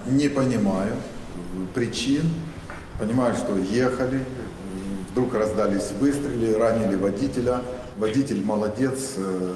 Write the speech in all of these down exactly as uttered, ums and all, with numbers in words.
не понимаю причин, понимаю, что ехали, вдруг раздались выстрелы, ранили водителя. Водитель молодец,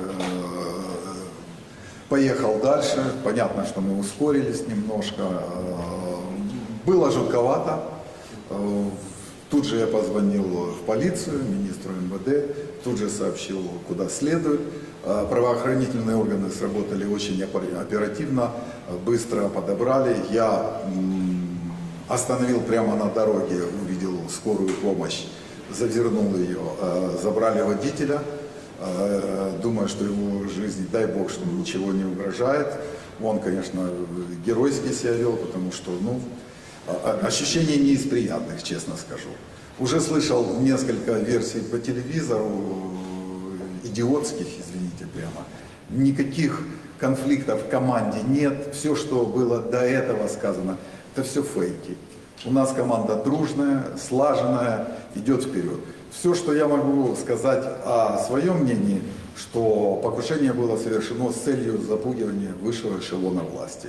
поехал дальше. Понятно, что мы ускорились немножко. Было жутковато. Тут же я позвонил в полицию, министру эм вэ дэ, тут же сообщил, куда следует. Правоохранительные органы сработали очень оперативно, быстро подобрали. Я остановил прямо на дороге, увидел скорую помощь, завернул ее, забрали водителя. Думаю, что его жизни, дай бог, что ничего не угрожает. Он, конечно, геройски себя вел, потому что, ну, ощущения не из приятных, честно скажу. Уже слышал несколько версий по телевизору, идиотских, извините прямо. Никаких конфликтов в команде нет. Все, что было до этого сказано, это все фейки. У нас команда дружная, слаженная, идет вперед. Все, что я могу сказать о своем мнении, что покушение было совершено с целью запугивания высшего эшелона власти.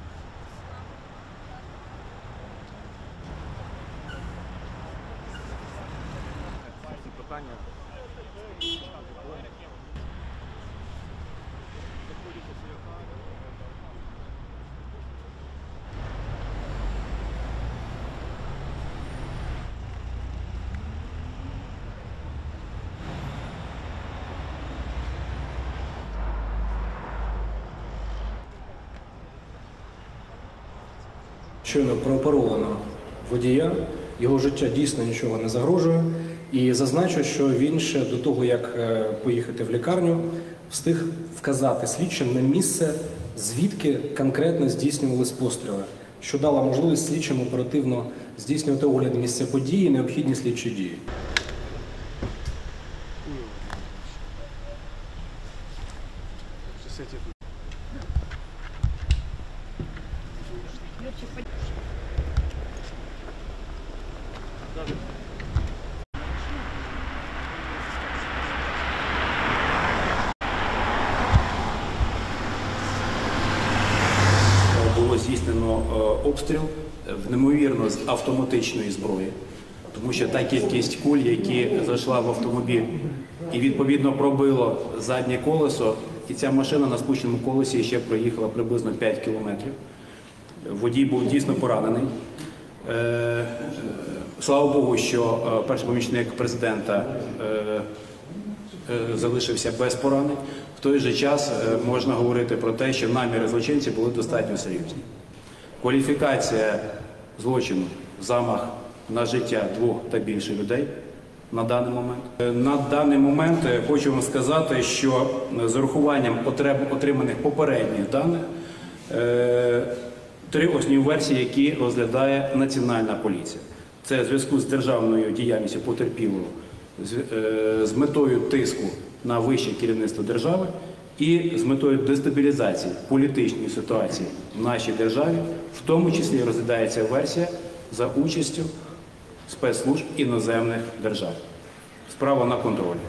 Щойно прооперовано водія, його життя дійсно нічого не загрожує. І зазначу, що він ще до того, як поїхати в лікарню, встиг вказати слідчим на місце, звідки конкретно здійснювались постріли, що дало можливість слідчим оперативно здійснювати огляд місця події і необхідні слідчі дії. Було здійснено обстріл в неймовірно з автоматичної зброї, тому що та кількість куль, які зайшла в автомобіль і відповідно пробило заднє колесо, і ця машина на спущеному колесі ще проїхала приблизно п'ять кілометрів. Водій був дійсно поранений. Слава Богу, що перший помічник президента залишився без поранень. В той же час можна говорити про те, що наміри злочинців були достатньо серйозні. Кваліфікація злочину – замах на життя двох та більше людей на даний момент. На даний момент хочу вам сказати, що з урахуванням отриманих попередніх даних три основні версії, які розглядає Національна поліція. Це в зв'язку з державною діяльністю потерпілого, з метою тиску на вище керівництво держави і з метою дестабілізації політичної ситуації в нашій державі, в тому числі розглядається версія за участю спецслужб іноземних держав. Справа на контролі.